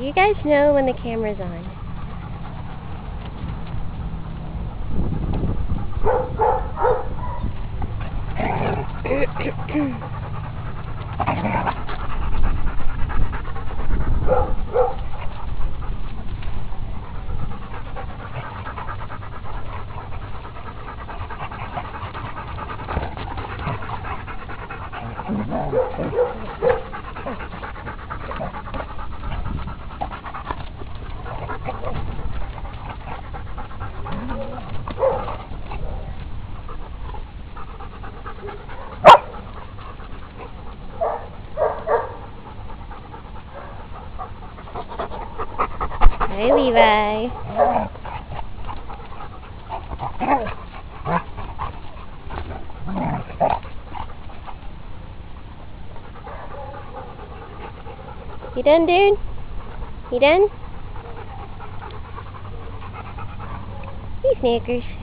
You guys know when the camera's on. Hi, Levi. You done, dude? You done? Hey, Snickers.